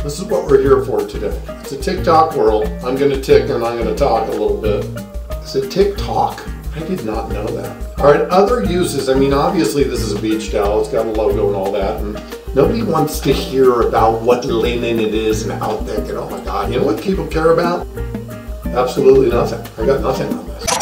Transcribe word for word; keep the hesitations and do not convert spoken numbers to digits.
This is what we're here for today. It's a TikTok world. I'm gonna tick and I'm gonna talk a little bit. Is it TikTok? I did not know that. All right, other uses. I mean, obviously this is a beach towel. It's got a logo and all that. And nobody wants to hear about what linen it is and how thick and oh my God. You know what people care about? Absolutely nothing. I got nothing on this.